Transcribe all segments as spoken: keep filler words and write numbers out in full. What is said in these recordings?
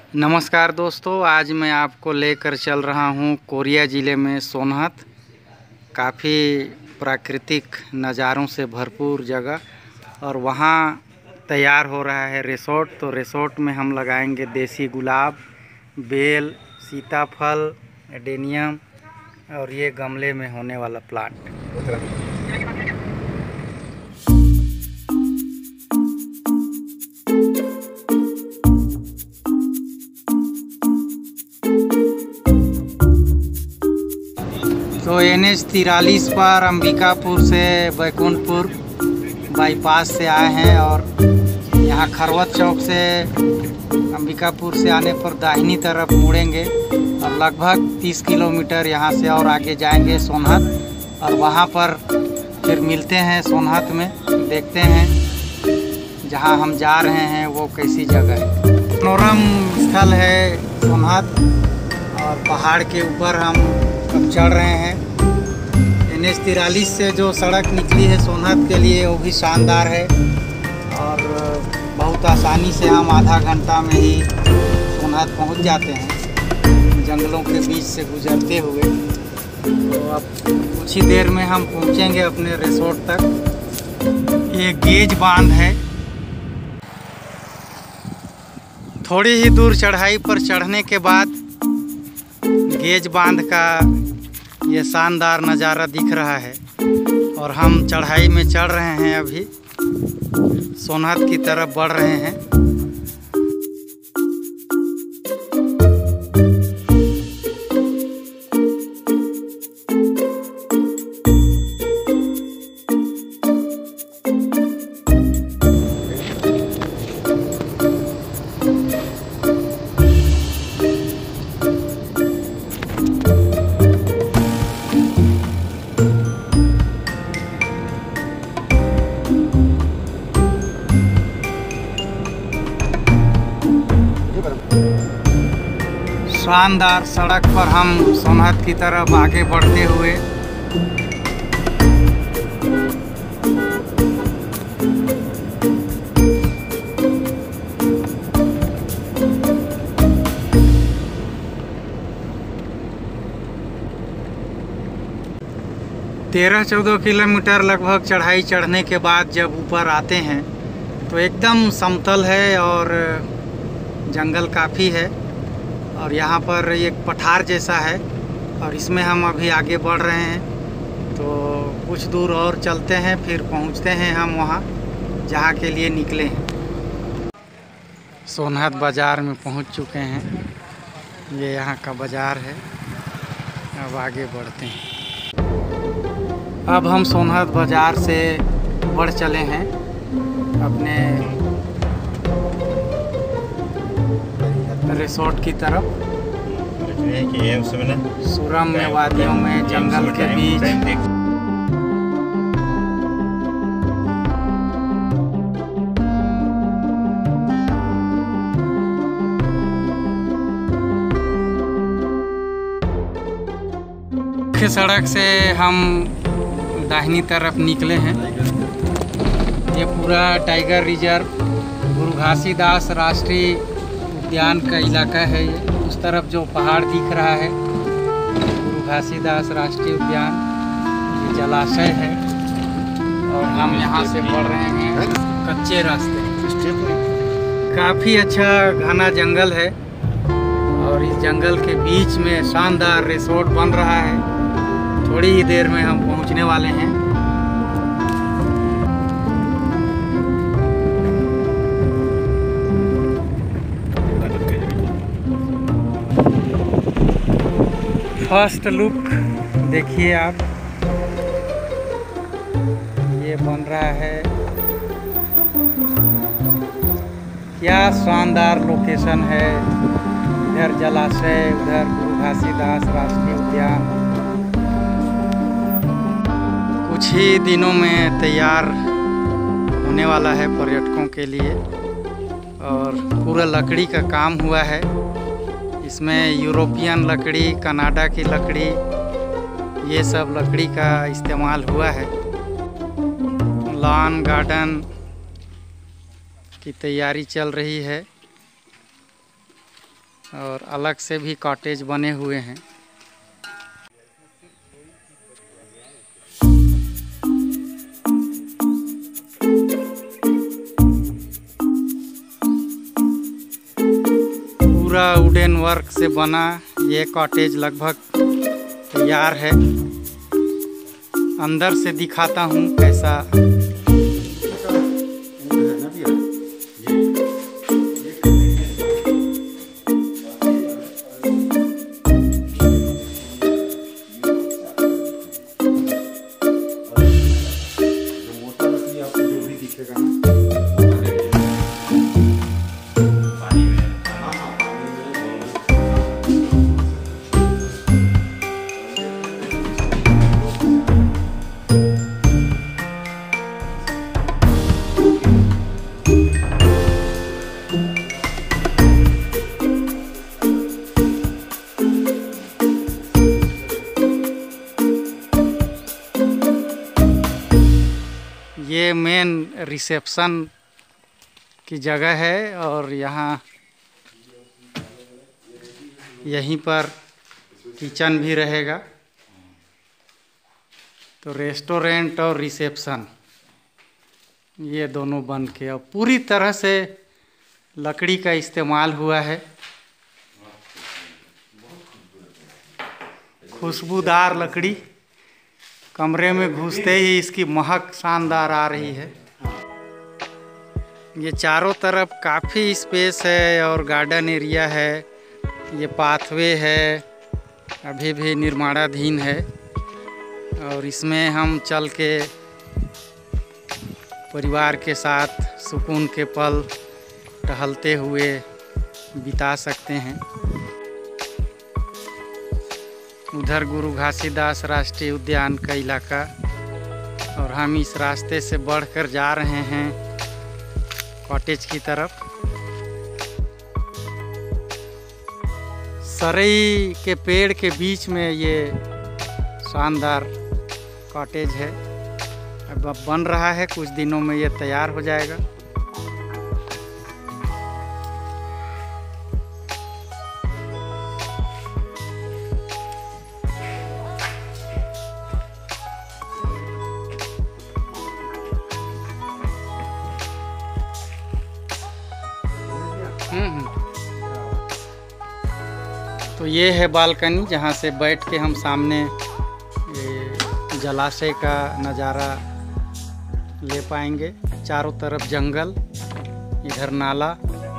नमस्कार दोस्तों, आज मैं आपको लेकर चल रहा हूं कोरिया ज़िले में सोनहत। काफ़ी प्राकृतिक नज़ारों से भरपूर जगह और वहां तैयार हो रहा है रिसोर्ट। तो रिसोर्ट में हम लगाएंगे देसी गुलाब, बेल, सीताफल, एडेनियम और ये गमले में होने वाला प्लांट। तो एन एच तिरालीस पर अंबिकापुर से बैकुंठपुर बाईपास से आए हैं और यहाँ खरवत चौक से अंबिकापुर से आने पर दाहिनी तरफ मुड़ेंगे और लगभग तीस किलोमीटर यहाँ से और आगे जाएंगे सोनहत। और वहाँ पर फिर मिलते हैं सोनहत में, देखते हैं जहाँ हम जा रहे हैं वो कैसी जगह है। मनोरम स्थल है सोनहत और पहाड़ के ऊपर हम अब चढ़ रहे हैं। एन एच तिरालीस से जो सड़क निकली है सोनहत के लिए वो भी शानदार है और बहुत आसानी से हम आधा घंटा में ही सोनहत पहुंच जाते हैं जंगलों के बीच से गुजरते हुए। तो अब कुछ ही देर में हम पहुंचेंगे अपने रिसोर्ट तक। ये गेज बांध है। थोड़ी ही दूर चढ़ाई पर चढ़ने के बाद गेज बांध का ये शानदार नज़ारा दिख रहा है और हम चढ़ाई में चढ़ रहे हैं। अभी सोनहत की तरफ बढ़ रहे हैं। शानदार सड़क पर हम सोनहत की तरफ आगे बढ़ते हुए तेरह चौदह किलोमीटर लगभग चढ़ाई चढ़ने के बाद जब ऊपर आते हैं तो एकदम समतल है और जंगल काफ़ी है और यहाँ पर एक पठार जैसा है और इसमें हम अभी आगे बढ़ रहे हैं। तो कुछ दूर और चलते हैं, फिर पहुँचते हैं हम वहाँ जहाँ के लिए निकले हैं। सोनहत बाज़ार में पहुँच चुके हैं। ये यहाँ का बाज़ार है। अब आगे बढ़ते हैं। अब हम सोनहत बाज़ार से बढ़ चले हैं अपने रिसोर्ट की तरफ। सुरम्य वादियों में जंगल के बीच मुख्य सड़क से हम दाहिनी तरफ निकले हैं। ये पूरा टाइगर रिजर्व गुरु घासीदास राष्ट्रीय उद्यान का इलाका है। ये उस तरफ जो पहाड़ दिख रहा है गुरु घासीदास राष्ट्रीय उद्यान, ये जलाशय है और हम यहाँ से बढ़ रहे हैं कच्चे रास्ते। काफ़ी अच्छा घना जंगल है और इस जंगल के बीच में शानदार रिसोर्ट बन रहा है। थोड़ी ही देर में हम पहुँचने वाले हैं। फर्स्ट लुक देखिए आप, ये बन रहा है। क्या शानदार लोकेशन है। इधर जलाशय, उधर गुरु घासीदास राष्ट्रीय उद्यान। कुछ ही दिनों में तैयार होने वाला है पर्यटकों के लिए और पूरा लकड़ी का काम हुआ है। इसमें यूरोपियन लकड़ी, कनाडा की लकड़ी, ये सब लकड़ी का इस्तेमाल हुआ है। लॉन गार्डन की तैयारी चल रही है। और अलग से भी कॉटेज बने हुए हैं। पूरा वुडन वर्क से बना ये कॉटेज लगभग तैयार है। अंदर से दिखाता हूँ कैसा। ये मेन रिसेप्शन की जगह है और यहाँ यहीं पर किचन भी रहेगा। तो रेस्टोरेंट और रिसेप्शन ये दोनों बन के और पूरी तरह से लकड़ी का इस्तेमाल हुआ है। खुशबूदार लकड़ी, कमरे में घुसते ही इसकी महक शानदार आ रही है। ये चारों तरफ काफ़ी स्पेस है और गार्डन एरिया है। ये पाथवे है, अभी भी निर्माणाधीन है और इसमें हम चल के परिवार के साथ सुकून के पल टहलते हुए बिता सकते हैं। उधर गुरु घासीदास राष्ट्रीय उद्यान का इलाका और हम इस रास्ते से बढ़कर जा रहे हैं कॉटेज की तरफ। सरई के पेड़ के बीच में ये शानदार कॉटेज है। अब बन रहा है, कुछ दिनों में ये तैयार हो जाएगा। तो ये है बालकनी जहाँ से बैठ के हम सामने जलाशय का नज़ारा ले पाएंगे। चारों तरफ जंगल, इधर नाला।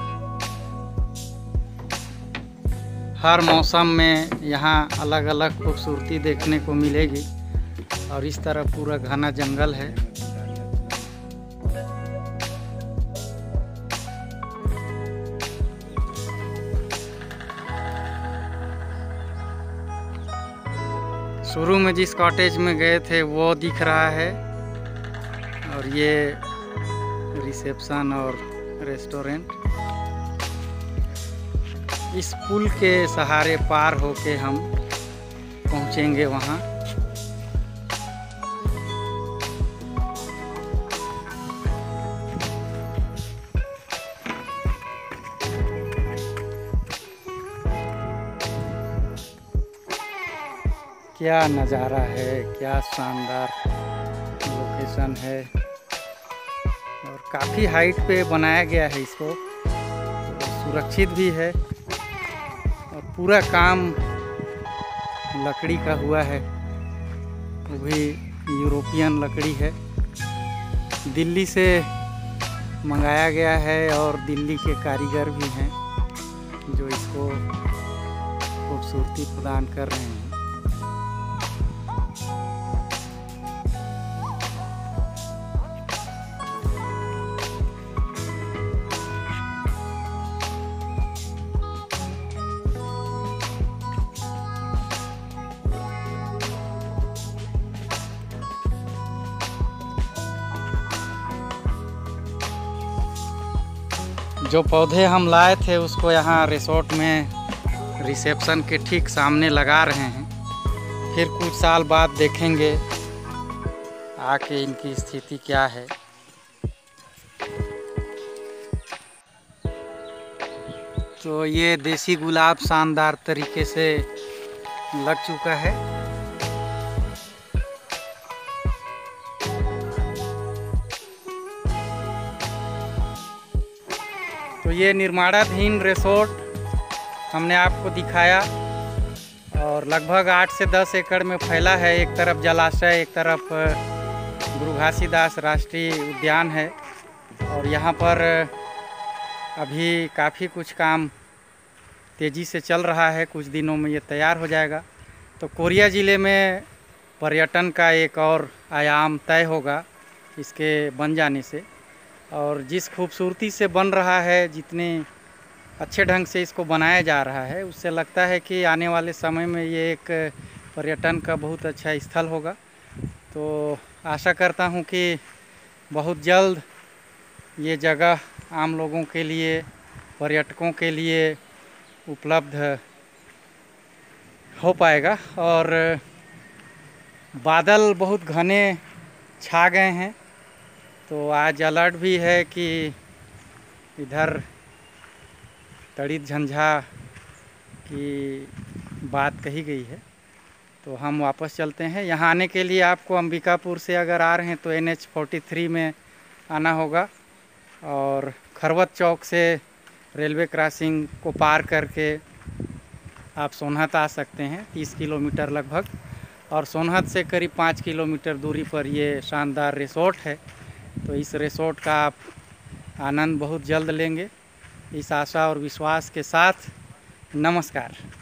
हर मौसम में यहाँ अलग अलग खूबसूरती देखने को मिलेगी और इस तरफ पूरा घना जंगल है। शुरू में जिस कॉटेज में गए थे वो दिख रहा है और ये रिसेप्शन और रेस्टोरेंट। इस पुल के सहारे पार होके हम पहुंचेंगे वहाँ। क्या नज़ारा है, क्या शानदार लोकेशन है और काफ़ी हाइट पे बनाया गया है इसको। सुरक्षित भी है और पूरा काम लकड़ी का हुआ है, वो भी यूरोपियन लकड़ी है। दिल्ली से मंगाया गया है और दिल्ली के कारीगर भी हैं जो इसको खूबसूरती प्रदान कर रहे हैं। जो पौधे हम लाए थे उसको यहाँ रिसोर्ट में रिसेप्शन के ठीक सामने लगा रहे हैं। फिर कुछ साल बाद देखेंगे आके इनकी स्थिति क्या है। तो ये देसी गुलाब शानदार तरीके से लग चुका है। तो ये निर्माणाधीन रिसोर्ट हमने आपको दिखाया और लगभग आठ से दस एकड़ में फैला है। एक तरफ जलाशय, एक तरफ गुरु घासीदास राष्ट्रीय उद्यान है और यहाँ पर अभी काफ़ी कुछ काम तेज़ी से चल रहा है। कुछ दिनों में ये तैयार हो जाएगा तो कोरिया ज़िले में पर्यटन का एक और आयाम तय होगा इसके बन जाने से। और जिस खूबसूरती से बन रहा है, जितने अच्छे ढंग से इसको बनाया जा रहा है, उससे लगता है कि आने वाले समय में ये एक पर्यटन का बहुत अच्छा स्थल होगा। तो आशा करता हूँ कि बहुत जल्द ये जगह आम लोगों के लिए, पर्यटकों के लिए उपलब्ध हो पाएगा। और बादल बहुत घने छा गए हैं तो आज अलर्ट भी है कि इधर तड़ित झंझा की बात कही गई है। तो हम वापस चलते हैं। यहाँ आने के लिए आपको अंबिकापुर से अगर आ रहे हैं तो एन एच फोर्टी थ्री में आना होगा और खरवत चौक से रेलवे क्रॉसिंग को पार करके आप सोनहत आ सकते हैं, तीस किलोमीटर लगभग। और सोनहत से करीब पाँच किलोमीटर दूरी पर ये शानदार रिसोर्ट है। तो इस रिसोर्ट का आप आनंद बहुत जल्द लेंगे, इस आशा और विश्वास के साथ नमस्कार।